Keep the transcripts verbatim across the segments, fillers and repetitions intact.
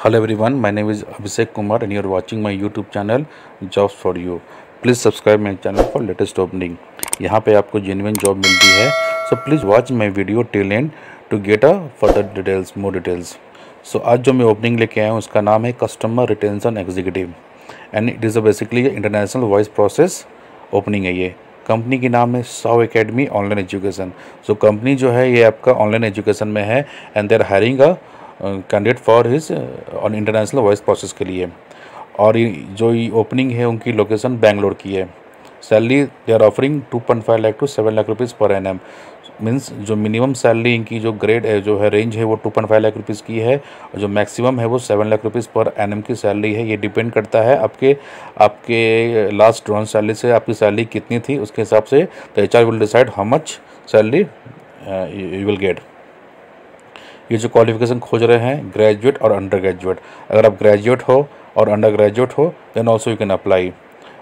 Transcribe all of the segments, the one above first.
Hello everyone, my name is Abhishek Kumar and you are watching my YouTube channel Jobs for You. Please subscribe my channel for latest opening. यहाँ पे आपको genuine job मिलती है. So please watch my video till end to get a further details, more details. So आज जो मैं opening लेके आया हूँ उसका नाम है Customer Retention Executive and it is a basically international voice process opening है ये. कंपनी की नाम है साउ academy online education. So company जो है ये आपका ऑनलाइन एजुकेशन में है and they are hiring a candidate for his on international voice process के लिए. और जो ये ओपनिंग है उनकी लोकेशन बैंगलोर की है. Salary they are offering two point five lakh to seven lakh rupees per annum. Means जो मिनिमम सैलरी इनकी जो ग्रेड है जो है रेंज है वो two point five lakh rupees की है और जो मैक्सिमम है वो seven lakh rupees per annum की सैलरी है. ये डिपेंड करता है आपके आपके लास्ट ड्रॉन सैलरी से आपकी सैलरी कितनी थी उसके हिसाब से the H R will decide how much salary you will get. ये जो क्वालिफिकेशन खोज रहे हैं ग्रेजुएट और अंडर ग्रेजुएट. अगर आप ग्रेजुएट हो और अंडर ग्रेजुएट हो then also you can apply.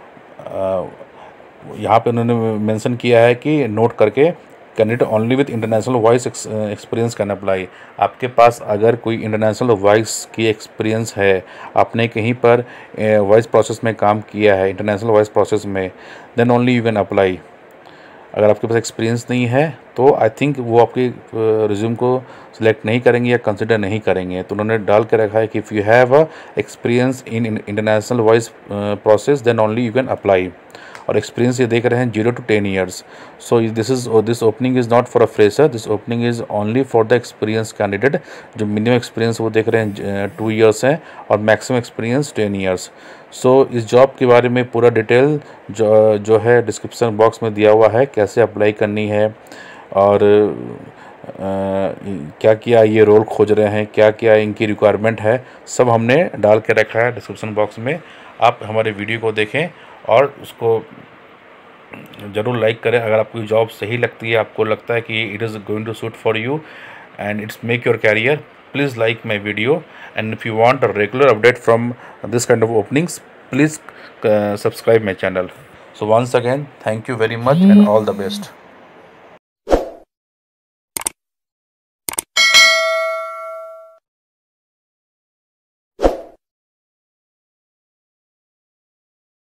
यहाँ पे उन्होंने मेंशन किया है कि नोट करके candidate only with international voice experience can apply. आपके पास अगर कोई इंटरनेशनल वॉइस की एक्सपीरियंस है, आपने कहीं पर वॉइस प्रोसेस में काम किया है इंटरनेशनल वॉइस प्रोसेस में, then only you can apply. अगर आपके पास एक्सपीरियंस नहीं है तो आई थिंक वो आपके रिज्यूम को सिलेक्ट नहीं करेंगे या कंसिडर नहीं करेंगे. तो उन्होंने डाल के रखा है कि if you have a experience in international voice process then only you can apply. और एक्सपीरियंस ये देख रहे हैं zero to ten years. So this is this opening is not for a fresher, this opening is only for the experience candidate. जो minimum experience वो देख रहे हैं टू ईयर्स हैं और maximum experience ten years. So इस job के बारे में पूरा डिटेल जो जो है डिस्क्रिप्शन बॉक्स में दिया हुआ है, कैसे अप्लाई करनी है और आ, क्या क्या ये रोल खोज रहे हैं, क्या क्या इनकी रिक्वायरमेंट है, सब हमने डाल के रखा है डिस्क्रिप्शन बॉक्स में. आप हमारे वीडियो को देखें और उसको ज़रूर लाइक करें. अगर आपको जॉब सही लगती है, आपको लगता है कि it is going to suit for you and it's make your career, please like my video. And if you want a regular update from this kind of openings, please uh, subscribe my channel. So once again, thank you very much and all the best.